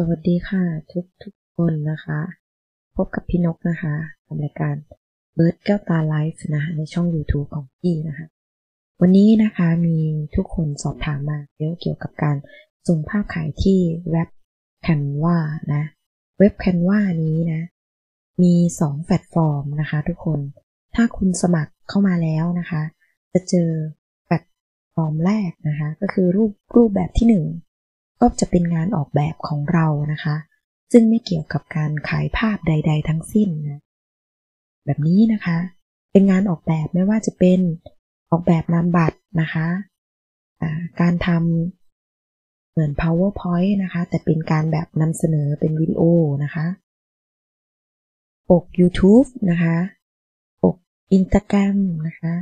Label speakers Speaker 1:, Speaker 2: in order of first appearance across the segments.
Speaker 1: สวัสดีค่ะทุกคนนะคะพบกับพี่นกนะคะกับรายการเบิร์ดแก้วตาไลฟ์นะคะในช่อง YouTube ของพี่นะคะวันนี้นะคะมีทุกคนสอบถามมาเยอะเกี่ยวกับการส่งภาพขายที่เว็บ Canva นะเว็บ Canva นี้นะมี2แพลตฟอร์มนะคะทุกคนถ้าคุณสมัครเข้ามาแล้วนะคะจะเจอแพลตฟอร์มแรกนะคะก็คือรูปแบบที่1ก็จะเป็นงานออกแบบของเรานะคะซึ่งไม่เกี่ยวกับการขายภาพใดๆทั้งสิ้นนะแบบนี้นะคะเป็นงานออกแบบไม่ว่าจะเป็นออกแบบนามบัตรนะคะการทำเหมือน PowerPoint นะคะแต่เป็นการแบบนำเสนอเป็นวิดีโอนะคะปก YouTube นะคะปก Instagram นะคะ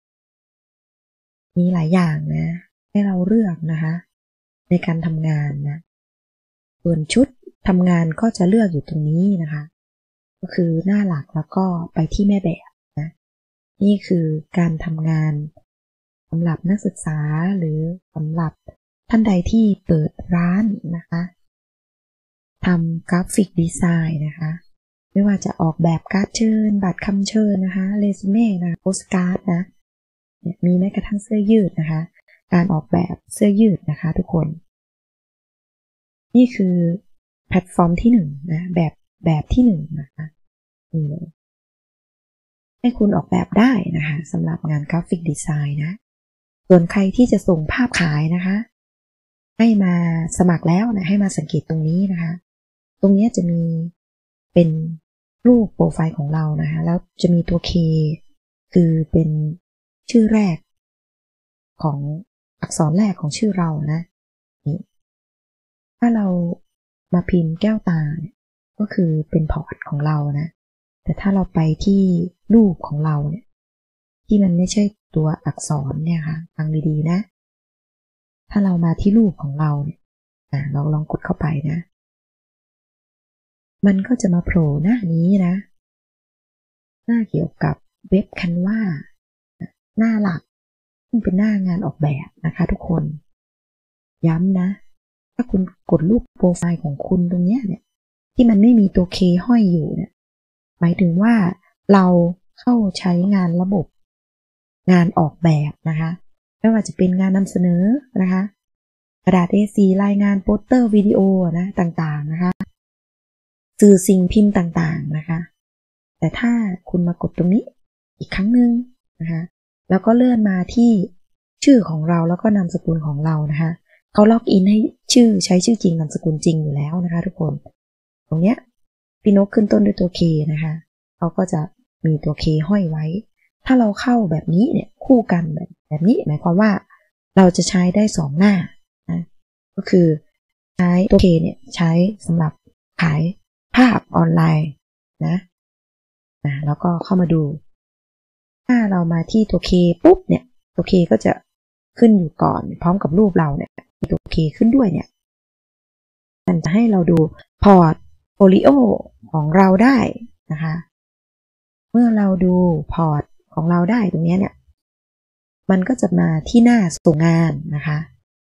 Speaker 1: มีหลายอย่างนะให้เราเลือกนะคะในการทำงานนะส่วนชุดทำงานก็จะเลือกอยู่ตรงนี้นะคะก็คือหน้าหลักแล้วก็ไปที่แม่แบบนะนี่คือการทำงานสำหรับนักศึกษาหรือสำหรับท่านใดที่เปิดร้านนะคะทำกราฟิกดีไซน์นะคะไม่ว่าจะออกแบบการ์ดเชิญบัตรคำเชิญนะคะเรซูเม่นะโปสการ์ดนะมีแม้กระทั่งเสื้อยืดนะคะการออกแบบเสื้อยืดนะคะทุกคนนี่คือแพลตฟอร์มที่1นะแบบที่1นะคะนี่เลยให้คุณออกแบบได้นะคะสำหรับงานกราฟิกดีไซน์นะส่วนใครที่จะส่งภาพขายนะคะให้มาสมัครแล้วนะให้มาสังเกตตรงนี้นะคะตรงนี้จะมีเป็นรูปโปรไฟล์ของเรานะคะแล้วจะมีตัว K คือเป็นชื่อแรกของอักษรแรกของชื่อเรานะนี่ถ้าเรามาพิมพ์แก้วตาเนี่ยก็คือเป็นพอร์ตของเรานะแต่ถ้าเราไปที่รูปของเราเนี่ยที่มันไม่ใช่ตัวอักษรเนี่ยค่ะฟังดีๆนะถ้าเรามาที่รูปของเราเนี่ยเราลองกดเข้าไปนะมันก็จะมาโผล่หน้านี้นะหน้าเกี่ยวกับเว็บ Canva หน้าหลักซึ่งเป็นหน้างานออกแบบนะคะทุกคนย้ำนะถ้าคุณกดรูปโปรไฟล์ของคุณตรงนี้เนี่ยที่มันไม่มีตัว K ห้อยอยู่เนี่ยหมายถึงว่าเราเข้าใช้งานระบบงานออกแบบนะคะไม่ว่าจะเป็นงานนำเสนอนะคะกระดาษ A4 รายงานโปสเตอร์วิดีโอนะต่างๆนะคะสื่อสิ่งพิมพ์ต่างๆนะคะแต่ถ้าคุณมากดตรงนี้อีกครั้งหนึ่งนะคะแล้วก็เลื่อนมาที่ชื่อของเราแล้วก็นามสกุลของเรานะคะเขาล็อกอินให้ใช้ชื่อจริงนามสกุลจริงอยู่แล้วนะคะทุกคนตรงเนี้ยพี่นกขึ้นต้นด้วยตัว K นะคะเขาก็จะมีตัว K ห้อยไว้ถ้าเราเข้าแบบนี้เนี่ยคู่กันแบบนี้หมายความว่าเราจะใช้ได้2หน้านะก็คือใช้ตัว K เนี่ยใช้สำหรับขายภาพออนไลน์นะแล้วก็เข้ามาดูถ้าเรามาที่ตัว K ปุ๊บเนี่ยตัว K ก็จะขึ้นอยู่ก่อนพร้อมกับรูปเราเนี่ยมีตัว K ขึ้นด้วยเนี่ยมันจะให้เราดูพอร์ตโฟลิโอของเราได้นะคะเมื่อเราดูพอร์ตของเราได้ตรงนี้เนี่ยมันก็จะมาที่หน้าส่งงานนะคะ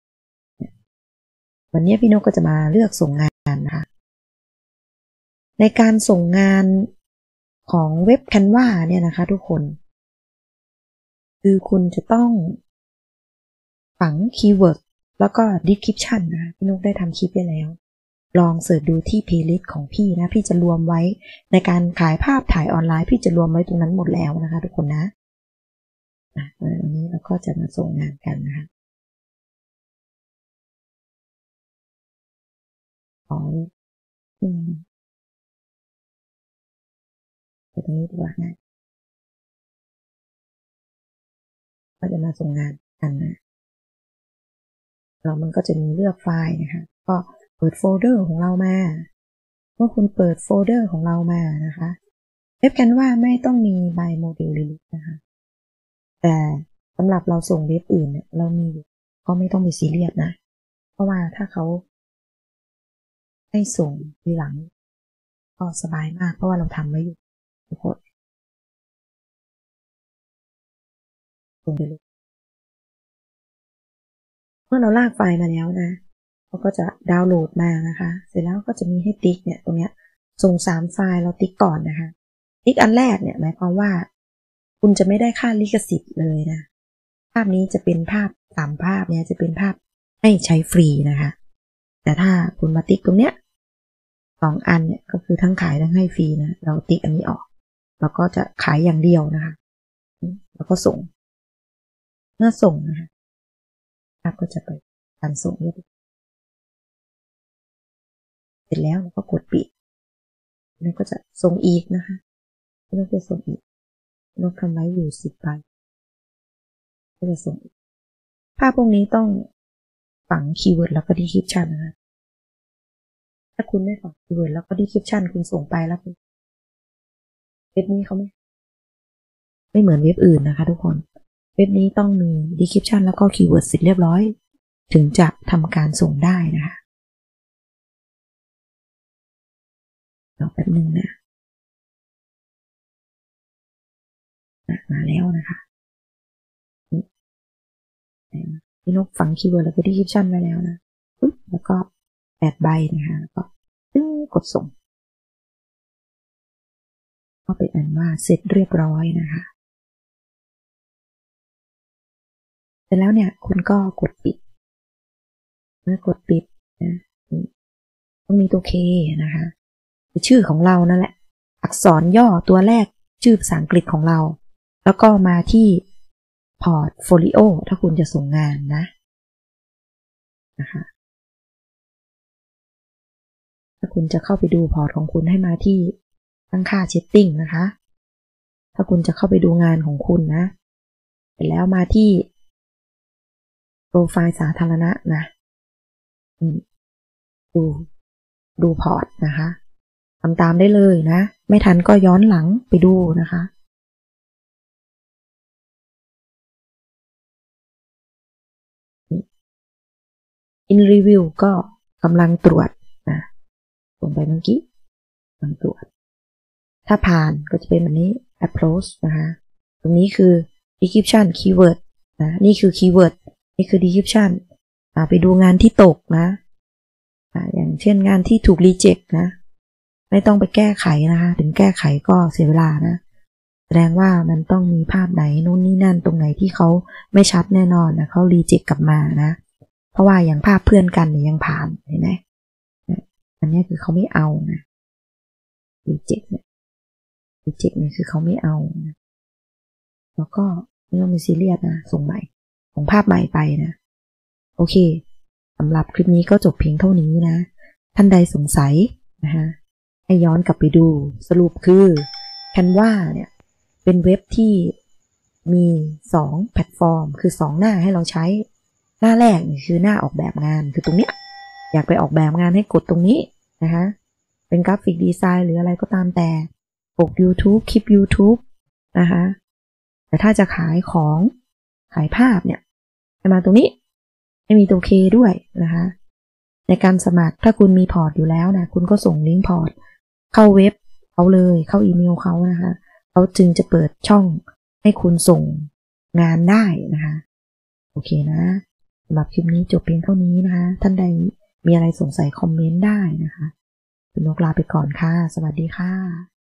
Speaker 1: วันนี้พี่นกก็จะมาเลือกส่งงานนะคะในการส่งงานของเว็บ Canva เนี่ยนะคะทุกคนคือคุณจะต้องฝังคีย์เวิร์ดแล้วก็ description นะพี่นกได้ทำคลิปไปแล้วลองเสิร์ชดูที่ playlist ของพี่นะพี่จะรวมไว้ในการขายภาพถ่ายออนไลน์พี่จะรวมไว้ตรงนั้นหมดแล้วนะคะทุกคนนะวันนี้เราก็จะมาส่งงานกันนะคะของตรงนี้ดีกว่านะก็จะมาส่งงานกันนะแล้วมันก็จะมีเลือกไฟล์นะคะก็เปิดโฟลเดอร์ของเรามาเมื่อคุณเปิดโฟลเดอร์ของเรามานะคะเว็บกันว่าไม่ต้องมีใบโมเดลลิลินะคะแต่สำหรับเราส่งเว็บอื่นเนี่ยเรามีก็ไม่ต้องไปซีเรียสนะเพราะว่าถ้าเขาให้ส่งทีหลังก็สบายมากเพราะว่าเราทำไว้อยู่ทุกคนส่งไปเลยเมื่อเราลากไฟล์มาแล้วนะเขาก็จะดาวน์โหลดมานะคะเสร็จแล้วก็จะมีให้ติ๊กเนี่ยตรงเนี้ยส่ง3ไฟล์เราติ๊กก่อนนะคะติ๊กอันแรกเนี่ยหมายความว่าคุณจะไม่ได้ค่าลิขสิทธิ์เลยนะภาพนี้จะเป็นภาพ3ภาพเนี่ยจะเป็นภาพให้ใช้ฟรีนะคะแต่ถ้าคุณมาติ๊กตรงเนี้ย2 อันเนี่ยก็คือทั้งขายทั้งให้ฟรีนะเราติ๊กอันนี้ออกแล้วก็จะขายอย่างเดียวนะคะแล้วก็ส่งเมื่อส่งนะคะภาพก็จะไปการส่งเรียบร้อยเสร็จแล้วเราก็กดปิดแล้วก็จะส่งอีกนะคะแล้วก็ส่งอีกนกทำไว้อยู่10 ใบก็จะส่งอีกภาพพวกนี้ต้องฝังคีย์เวิร์ดแล้วก็ดีคริปชันนะคะถ้าคุณไม่ฝังคีย์เวิร์ดแล้วก็ดีคริปชันคุณส่งไปแล้วเว็บนี้เขาไม่เหมือนเว็บอื่นนะคะทุกคนเว็บนี้ต้องมีดีคริปชันแล้วก็คีย์เวิร์ดเสร็จเรียบร้อยถึงจะทำการส่งได้นะคะรอแป๊บนึงนะมาแล้วนะคะพี่นกฝังคีย์เวิร์ดแล้วก็ดีคริปชันไว้แล้วนะแล้วก็8 ใบนะคะแล้วก็กดส่งก็เป็นอันว่าเสร็จเรียบร้อยนะคะเสร็จแล้วเนี่ยคุณก็กดปิดเมื่อกดปิดนะต้องมีตัว K นะคะคือชื่อของเรานั่นแหละอักษรย่อตัวแรกชื่อภาษาอังกฤษของเราแล้วก็มาที่พอร์ตโฟลิโอถ้าคุณจะส่งงานนะคะถ้าคุณจะเข้าไปดูพอร์ตของคุณให้มาที่ตั้งค่าเชตติ้งนะคะถ้าคุณจะเข้าไปดูงานของคุณนะเสร็จแล้วมาที่โปรไฟล์สาธารณะนะดูพอร์ตนะคะทำตามได้เลยนะไม่ทันก็ย้อนหลังไปดูนะคะin review ก็กำลังตรวจนะลงไปเมื่อกี้กำลังตรวจถ้าผ่านก็จะเป็นแบบนี้ approach นะคะตรงนี้คือ description keyword นะนี่คือ keyword นี่คือ description ไปดูงานที่ตกนะอย่างเช่นงานที่ถูก reject นะไม่ต้องไปแก้ไขนะคะถึงแก้ไขก็เสียเวลานะแสดงว่ามันต้องมีภาพไหนนู่นนี่นั่นตรงไหนที่เขาไม่ชัดแน่นอนนะเขา reject กลับมานะเพราะว่าอย่างภาพเพื่อนกันเนี่ยยังผ่านเห็นไหมอันนี้คือเขาไม่เอานะ reject เนี่ย reject เนี่ยคือเขาไม่เอานะแล้วก็ไม่ต้องมีซีเรียสนะส่งใหม่ของภาพใหม่ไปนะโอเคสำหรับคลิปนี้ก็จบเพียงเท่านี้นะท่านใดสงสัยนะคะให้ย้อนกลับไปดูสรุปคือ Canva เนี่ยเป็นเว็บที่มี2 แพลตฟอร์มคือ2 หน้าให้เราใช้หน้าแรกคือหน้าออกแบบงานคือตรงเนี้ยอยากไปออกแบบงานให้กดตรงนี้นะคะเป็นกราฟิกดีไซน์หรืออะไรก็ตามแต่ปก YouTube คลิป YouTube นะคะแต่ถ้าจะขายของขายภาพเนี่ยให้มาตรงนี้ให้มีตัว K ด้วยนะคะในการสมัครถ้าคุณมีพอร์ตอยู่แล้วนะคุณก็ส่งลิงก์พอร์ตเข้าเว็บเขาเลยเข้าอีเมลเขานะคะเขาจึงจะเปิดช่องให้คุณส่งงานได้นะคะโอเคนะสำหรับคลิปนี้จบเพียงเท่านี้นะคะท่านใดมีอะไรสงสัยคอมเมนต์ได้นะคะคุณนกลาไปก่อนค่ะสวัสดีค่ะ